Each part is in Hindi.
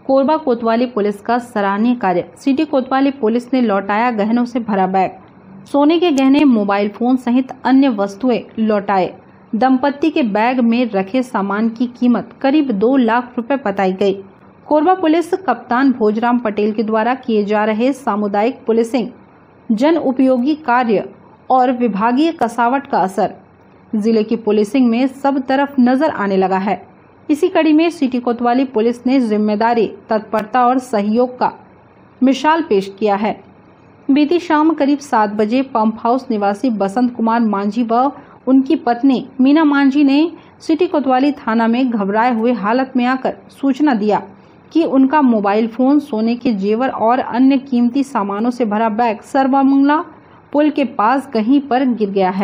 कोरबा कोतवाली पुलिस का सराहनीय कार्य। सिटी कोतवाली पुलिस ने लौटाया गहनों से भरा बैग। सोने के गहने, मोबाइल फोन सहित अन्य वस्तुएं लौटाए। दंपत्ति के बैग में रखे सामान की कीमत करीब 2 लाख रुपए बताई गई। कोरबा पुलिस कप्तान भोजराम पटेल के द्वारा किए जा रहे सामुदायिक पुलिसिंग, जन उपयोगी कार्य और विभागीय कसावट का असर जिले की पुलिसिंग में सब तरफ नजर आने लगा है। इसी कड़ी में सिटी कोतवाली पुलिस ने जिम्मेदारी, तत्परता और सहयोग का मिसाल पेश किया है। बीती शाम करीब 7 बजे पंप हाउस निवासी बसंत कुमार मांझी व उनकी पत्नी मीना मांझी ने सिटी कोतवाली थाना में घबराए हुए हालत में आकर सूचना दिया कि उनका मोबाइल फोन, सोने के जेवर और अन्य कीमती सामानों से भरा बैग सर्वमंगला पुल के पास कहीं पर गिर गया है।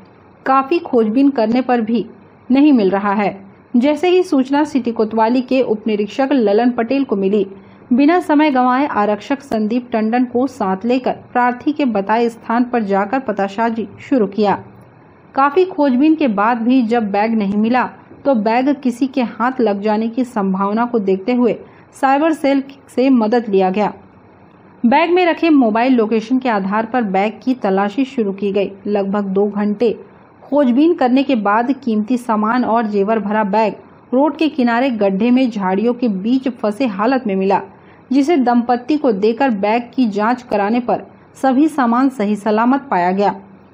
काफी खोजबीन करने पर भी नहीं मिल रहा है। जैसे ही सूचना सिटी कोतवाली के उप निरीक्षक ललन पटेल को मिली, बिना समय गंवाए आरक्षक संदीप टंडन को साथ लेकर प्रार्थी के बताए स्थान पर जाकर पतासाजी शुरू किया। काफी खोजबीन के बाद भी जब बैग नहीं मिला तो बैग किसी के हाथ लग जाने की संभावना को देखते हुए साइबर सेल से मदद लिया गया। बैग में रखे मोबाइल लोकेशन के आधार पर बैग की तलाशी शुरू की गई। लगभग 2 घंटे खोजबीन करने के बाद कीमती सामान और जेवर भरा बैग रोड के किनारे गड्ढे में झाड़ियों के बीच फंसे हालत में मिला, जिसे दंपत्ति को देकर बैग की जांच कराने पर सभी सामान सही सलामत पाया गया।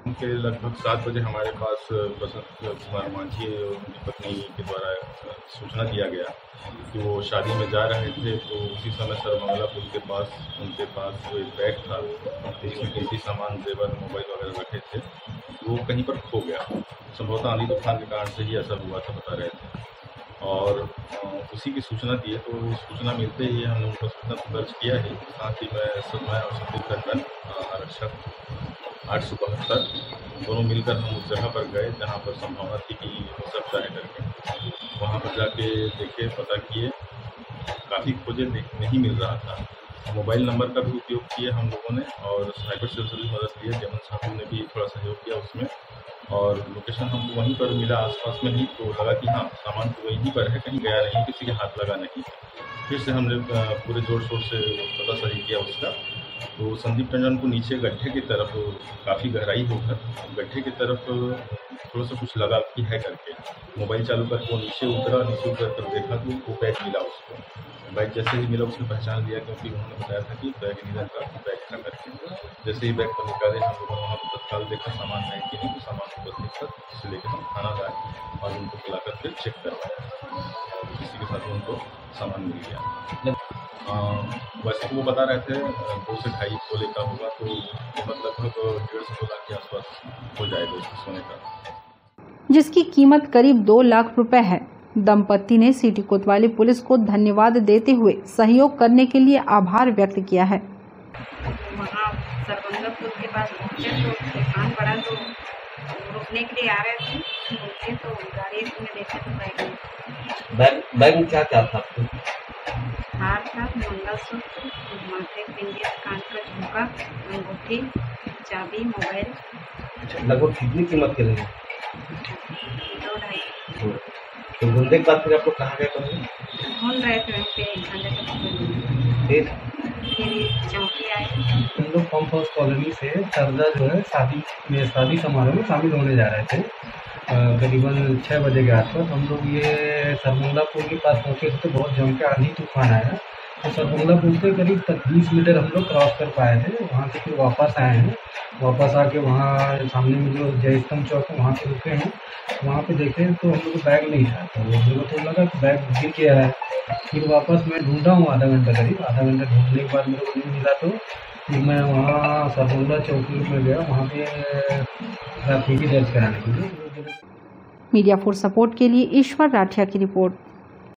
लगभग 7 बजे हमारे पास बसंत कुमार मांझी और उनकी पत्नी के द्वारा सूचना दिया गया कि वो शादी में जा रहे थे, तो उसी समय सर्वमंगला पुल के पास उनके पास जो एक बैग था जिसमें कीमती सामान, जेवर, मोबाइल वगैरह रखे थे, वो कहीं पर खो गया। संभवतः आंधी तूफान के कारण से ही ऐसा हुआ था, बता रहे थे। और उसी की सूचना दी है, तो सूचना मिलते ही हमने उनको सूचना दर्ज किया है। साथ ही मैं और संदीप टंडन आरक्षक 872 दोनों मिलकर हम उस जगह पर गए जहाँ पर संभावना थी कि हो सकता है करके। वहाँ पर जाके देखे, पता किए, काफ़ी खोजे, नहीं मिल रहा था। मोबाइल नंबर का भी उपयोग किए हम लोगों ने और साइबर सेल से भी मदद ली है। जमन साहब ने भी थोड़ा सहयोग किया उसमें, और लोकेशन हमको वहीं पर मिला आसपास में ही, तो लगा कि हाँ सामान तो वहीं पर है, कहीं गया नहीं, किसी के हाथ लगा नहीं। फिर से हमने पूरे जोर शोर से पता सही किया उसका। तो संदीप टंडन को नीचे गड्ढे की तरफ, काफ़ी गहराई होकर गड्ढे की तरफ थोड़ा सा कुछ लगा कि है करके मोबाइल चालू करके वो नीचे उतर कर देखा तो वो बैग मिला उसको। बैग जैसे ही मिला उसने पहचान लिया, क्योंकि उन्होंने बताया था कि बैग नीला का बैग था करके। जैसे ही बैग को निकाले हम लोगों ने वहाँ पर तत्काल देखा सामान है कि नहीं, तो सामान को बदली कर उसे लेकर हम थाना गए और उनको बुलाकर फिर चेक करवाया और इसी के साथ उनको सामान मिल गया। वैसे तो वो बता रहे थे 2 से 2.5 तोले का होगा, तो लगभग 1.5 तोला के आसपास हो जाएगा उसके सोने का, जिसकी कीमत करीब 2 लाख रुपए है। दंपत्ति ने सिटी कोतवाली पुलिस को धन्यवाद देते हुए सहयोग करने के लिए आभार व्यक्त किया है। वहाँ सर्वमंगला पुल के पास पहुँचे तो तूफान पड़ा, तो रुकने के लिए आ रहे थे, तो गाड़ी में देखे तो बैग में क्या क्या था आपको? हार था, मंगलसूत्र, माथे बिंदी, कान का झुमका, अंगूठी, चाबी, मोबाइल। लगभग कितनी कीमत के लगे? 2-2.5। तो ढूंढने के बाद फिर आपको कहाँ गए? ढूंढ रहे थे वहीं पे, फिर चौकी आए। हम लोग पंप हाउस कॉलोनी से सरदा जो है शादी समारोह में शामिल होने जा रहे थे। करीबन 6 बजे के आसपास हम लोग ये सर्वमंगला पुल के पास पहुँचे तो बहुत जम के आंधी तूफान आया, तो सर्वमंगला पुल से करीब 20 मीटर हम लोग क्रॉस कर पाए थे। वहाँ से फिर वापस आए हैं, वापस आके वहाँ सामने में जो जय स्तंभ चौक है वहाँ पे रुके हैं। वहाँ पे देखे तो हम लोग को बैग नहीं था, तो मेरे को तो लगा कि बैग गिर गया है। फिर वापस मैं ढूंढा हूँ आधा घंटा ढूंढने के बाद मेरे को नहीं मिला, तो फिर मैं वहाँ सर्वमंगला चौकी में गया, वहाँ पे प्राथमिकी दर्ज कराने के लिए। मीडिया फॉर सपोर्ट के लिए ईश्वर राठिया की रिपोर्ट।